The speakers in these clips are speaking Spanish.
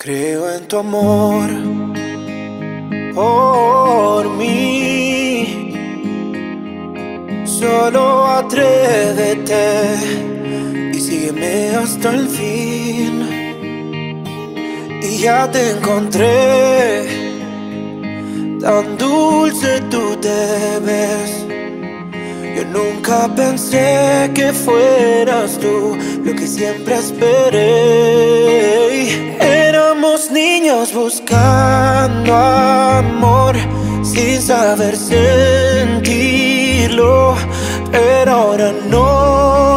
Creo en tu amor por mí. Solo atrévete y sígueme hasta el fin. Y ya te encontré, tan dulce tú te ves. Yo nunca pensé que fueras tú lo que siempre esperé. Éramos niños buscando amor sin saber sentirlo, pero ahora no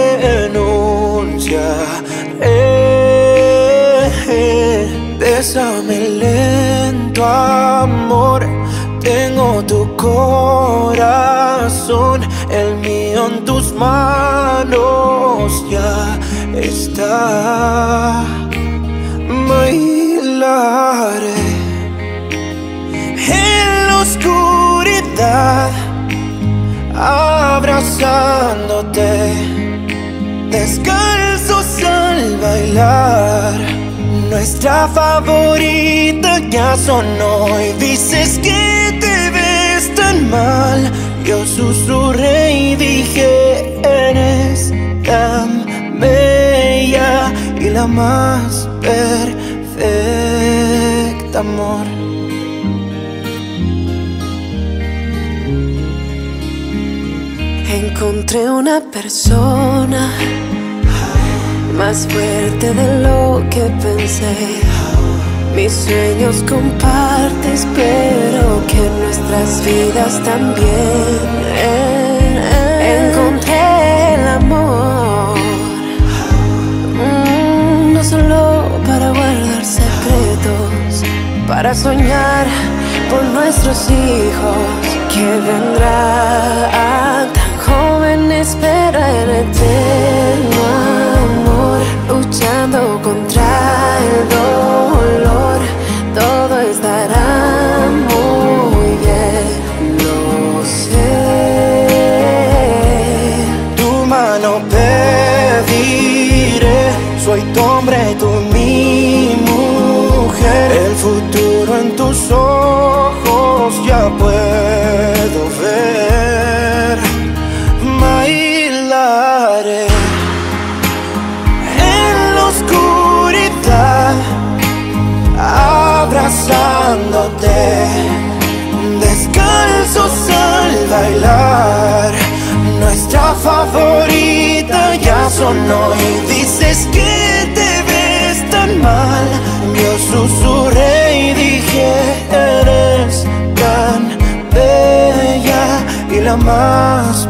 renunciaré. Bésame lento, amor. Tengo tu corazón, el mío en tus manos ya está. Bailaré en la oscuridad, abrazándote, descalzos al bailar. Nuestra favorita ya sonó y dices que te ves tan mal. Yo susurré y dije, eres tan bella y la más perfecta, amor. Encontré una persona más fuerte de lo que pensé. Mis sueños compartes, pero que nuestras vidas también. Encontré el amor, no solo para guardar secretos, para soñar por nuestros hijos que vendrán. Tan joven espera el eterno amor, luchando contra el dolor. Todo estará muy bien, lo sé. Tu mano pediré, soy tu hombre, tú mi mujer. El futuro en tus ojos ya puedo ver. Bailaré en la oscuridad, abrazándote, descalzos al bailar. Nuestra favorita ya sonó y dices que te ves tan mal. Yo susurré y dije, eres tan bella y la más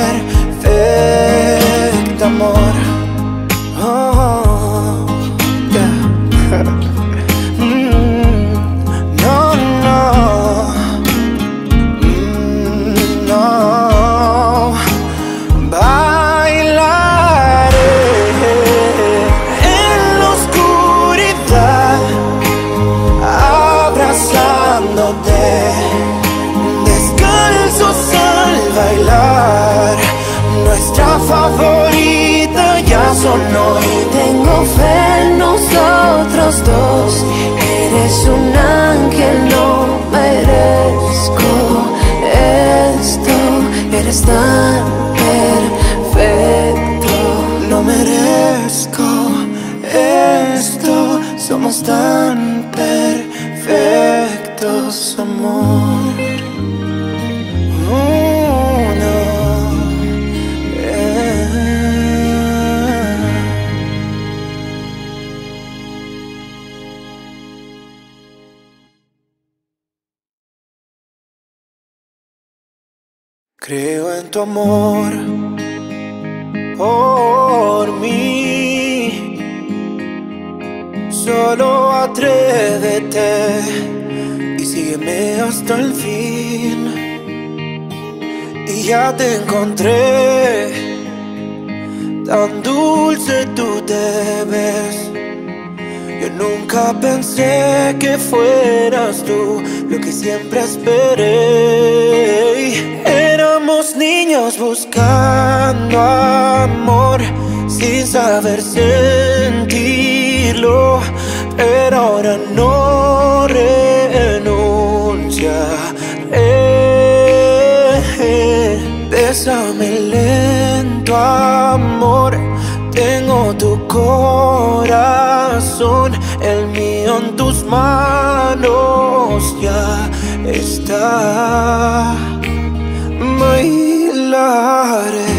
perfecta, amor. Oh, yeah. No, no, no. Bailaré en la oscuridad, abrazándote, descalzos al bailar. Nuestra favorita ya sonó y tengo fe en nosotros dos. Eres un ángel, no merezco esto. Eres tan perfecto. no merezco esto. Somos tan perfectos, amor. No. Creo en tu amor por mí. Solo atrévete y sígueme hasta el fin. Y ya te encontré, tan dulce tú te ves. Yo nunca pensé que fueras tú lo que siempre esperé. Éramos niños buscando amor sin saber sentirlo, pero ahora no renunciaré. Bésame lento, amor. Tengo tu corazón, el mío en tus manos ya está. Bailaré